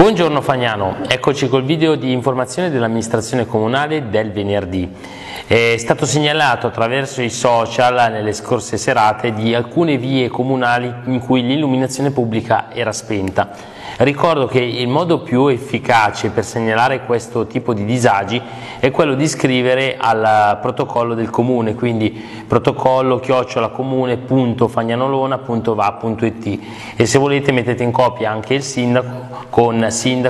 Buongiorno Fagnano, eccoci col video di informazione dell'amministrazione comunale del venerdì. È stato segnalato attraverso i social nelle scorse serate di alcune vie comunali in cui l'illuminazione pubblica era spenta. Ricordo che il modo più efficace per segnalare questo tipo di disagi è quello di scrivere al protocollo del comune, quindi protocollo@comune.fagnanolona.va.it, e se volete mettete in copia anche il sindaco con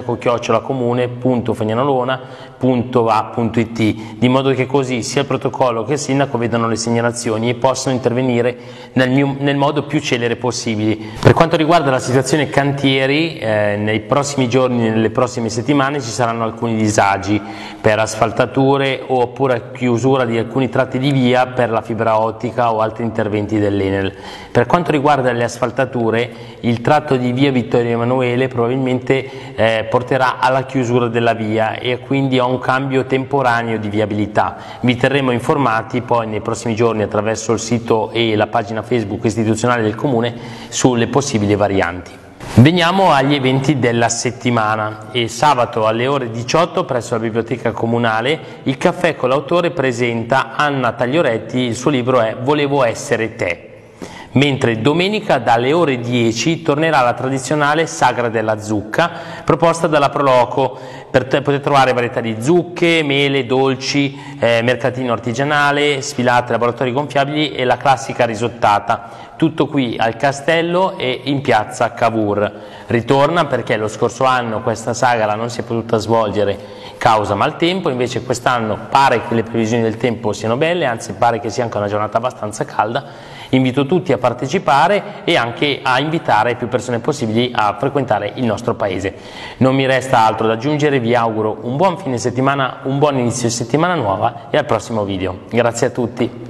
sindaco@comune.fagnanolona.va.it, di modo che così sia il protocollo che il sindaco vedano le segnalazioni e possano intervenire nel modo più celere possibile. Per quanto riguarda la situazione cantieri, nei prossimi giorni, nelle prossime settimane ci saranno alcuni disagi per asfaltature oppure chiusura di alcuni tratti di via per la fibra ottica o altri interventi dell'Enel. Per quanto riguarda le asfaltature, il tratto di via Vittorio Emanuele probabilmente porterà alla chiusura della via e quindi a un cambio temporaneo di viabilità. Vi terremo informati poi nei prossimi giorni attraverso il sito e la pagina Facebook istituzionale del Comune sulle possibili varianti. Veniamo agli eventi della settimana. E sabato alle ore 18 presso la biblioteca comunale il caffè con l'autore presenta Anna Taglioretti, il suo libro è Volevo essere te. Mentre domenica dalle ore 10 tornerà la tradizionale Sagra della Zucca proposta dalla Proloco. Potete trovare varietà di zucche, mele, dolci, mercatino artigianale, sfilate, laboratori gonfiabili e la classica risottata. Tutto qui al Castello e in piazza Cavour. Ritorna perché lo scorso anno questa sagra non si è potuta svolgere causa maltempo, invece quest'anno pare che le previsioni del tempo siano belle, anzi pare che sia anche una giornata abbastanza calda. Invito tutti a partecipare e anche a invitare più persone possibili a frequentare il nostro paese. Non mi resta altro da aggiungere, vi auguro un buon fine settimana, un buon inizio di settimana nuova e al prossimo video. Grazie a tutti.